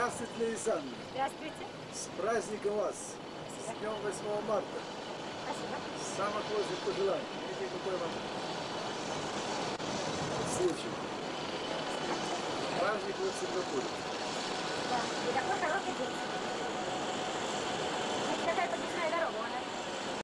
Здравствуйте, Александр. Здравствуйте. С праздником вас. С днем 8 марта. Спасибо. Самых лучших пожеланий. Видите, какой вам случай. Праздник в Сингапуре. Да.